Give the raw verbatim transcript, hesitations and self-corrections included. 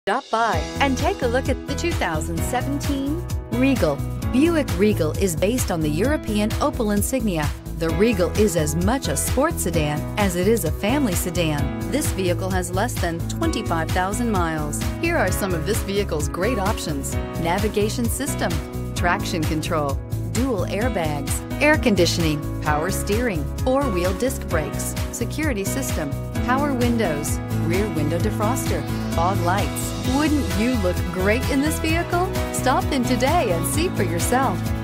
Stop by and take a look at the two thousand seventeen Regal. Buick Regal is based on the European Opel insignia. The Regal is as much a sports sedan as it is a family sedan. This vehicle has less than twenty-five thousand miles. Here are some of this vehicle's great options: navigation system, traction control, dual airbags, air conditioning, power steering, four-wheel disc brakes, security system, power windows, rear window defroster, fog lights. Wouldn't you look great in this vehicle? Stop in today and see for yourself.